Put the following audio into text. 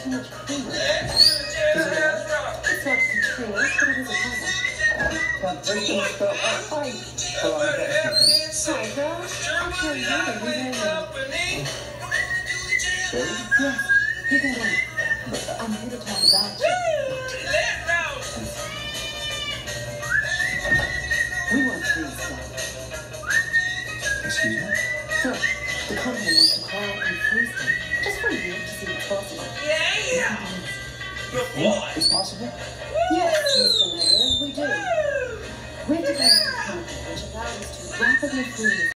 too much creamer. It's not Katrina, but it is a problem. Temptation spelled fight. Hi, girl. Actually, you're the reason Yes, you can go. But I'm here to talk about you. We want to freeze stuff. Excuse me? So, the company wants to call and freeze them. Just for you to see what's possible. It's possible? Yes, Mr. Mayor, we do. We have developed a chemical which allows us to rapidly freeze